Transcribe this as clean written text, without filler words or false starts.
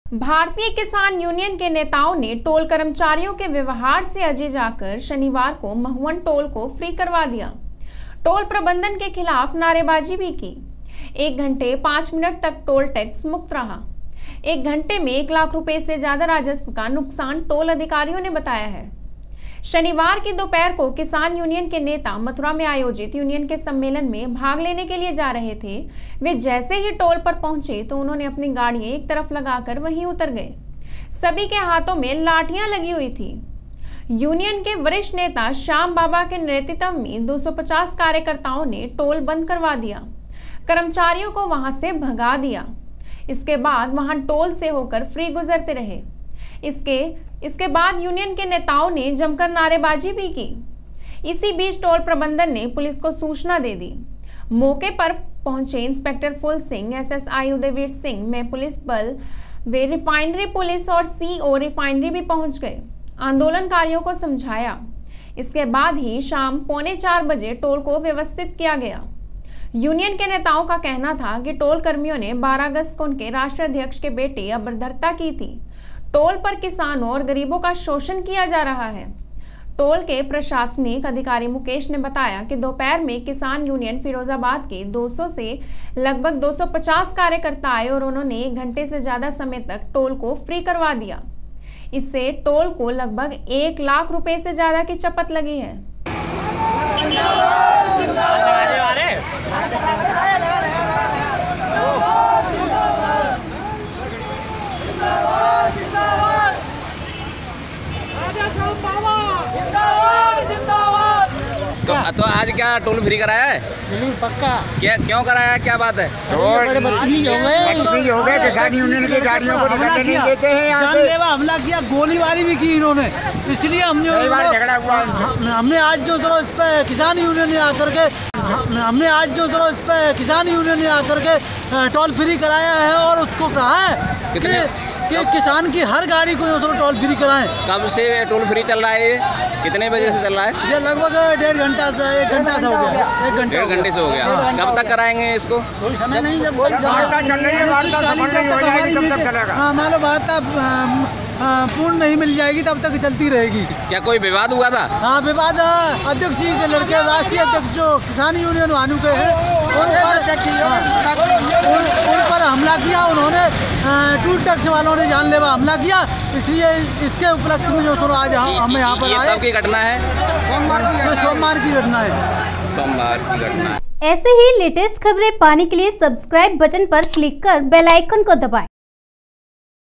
भारतीय किसान यूनियन के नेताओं ने टोल कर्मचारियों के व्यवहार से अजीज आकर शनिवार को महुवन टोल को फ्री करवा दिया। टोल प्रबंधन के खिलाफ नारेबाजी भी की। 1 घंटे 5 मिनट तक टोल टैक्स मुक्त रहा। 1 घंटे में 1 लाख रुपए से ज्यादा राजस्व का नुकसान टोल अधिकारियों ने बताया है। शनिवार की दोपहर को किसान यूनियन के नेता मथुरा में आयोजित यूनियन के सम्मेलन में भाग लेने के लिए जा रहे थे। वे जैसे ही टोल पर पहुंचे तो उन्होंने अपनी गाड़ी एक तरफ लगाकर वहीं उतर गए। सभी के हाथों में लाठियां लगी हुई थी। यूनियन के वरिष्ठ नेता श्याम बाबा के नेतृत्व में 250 कार्यकर्ताओं ने टोल बंद करवा दिया। कर्मचारियों को वहां से भगा दिया। इसके बाद वहां टोल से होकर फ्री गुजरते रहे। इसके बाद यूनियन के नेताओं ने जमकर नारेबाजी भी की। इसी बीच टोल प्रबंधन ने पुलिस को सूचना दे दी। मौके पर पहुंचे इंस्पेक्टर फुल सिंह, एसएसआई उदयवीर सिंह में पुलिस बल वे रिफाइनरी पुलिस और सीओ रिफाइनरी भी पहुंच गए। आंदोलनकारियों को समझाया। इसके बाद ही शाम 3:45 बजे टोल को व्यवस्थित किया गया। यूनियन के नेताओं का कहना था कि टोल कर्मियों ने 12 अगस्त को उनके राष्ट्रीय अध्यक्ष के बेटे अभद्रता की थी। टोल पर किसानों और गरीबों का शोषण किया जा रहा है। टोल के प्रशासनिक अधिकारी मुकेश ने बताया कि दोपहर में किसान यूनियन फिरोजाबाद के 200 से लगभग 250 कार्यकर्ता आए और उन्होंने 1 घंटे से ज्यादा समय तक टोल को फ्री करवा दिया। इससे टोल को लगभग 1 लाख रुपए से ज्यादा की चपत लगी है। तो आज क्या टोल फ्री कराया है? पक्का। क्या क्यों कराया है, क्या बात है? बदतमीज हो गए किसान यूनियन की गाड़ियों को निकलने नहीं देते हैं। जानलेवा हमला किया, गोलीबारी भी की इन्होंने। इसलिए झगड़ा हुआ। हमने आज जो इस पे किसान यूनियन ने आकर के टोल फ्री कराया है और उसको कहा है कि किसान की हर गाड़ी को जो टोल फ्री कराएं। कब से टोल फ्री चल रहा है? कितने बजे से चल रहा है? ये लगभग 1.5 घंटा से 1 घंटा से हो गया। 1.5 घंटे से हो गया। कब तक कराएंगे इसको? कोई समय नहीं, जब हमारा वार्ता पूर्ण नहीं मिल जाएगी तब तक चलती रहेगी। क्या कोई विवाद हुआ था? हाँ, विवाद अध्यक्ष जी के लड़के, राष्ट्रीय अध्यक्ष जो किसान यूनियन वानू के हैं, उन पर हमला किया उन्होंने। टूल टैक्स वालों ने जानलेवा हमला किया। इसलिए इसके उपलक्ष्य में जो आज हम यहाँ पर आए। कब की घटना है? सोमवार की घटना है। सोमवार की घटना है। ऐसे ही लेटेस्ट खबरें पाने के लिए सब्सक्राइब बटन पर क्लिक कर बेल आइकन को दबाएं।